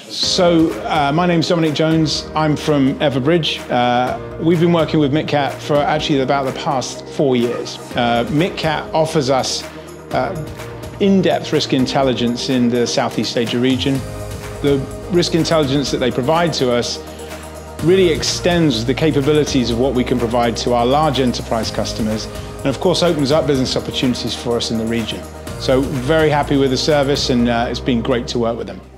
My name's Dominic Jones. I'm from Everbridge. We've been working with MitCat for actually about the past 4 years. MitCat offers us in-depth risk intelligence in the Southeast Asia region. The risk intelligence that they provide to us really extends the capabilities of what we can provide to our large enterprise customers, and of course opens up business opportunities for us in the region. So very happy with the service, and it's been great to work with them.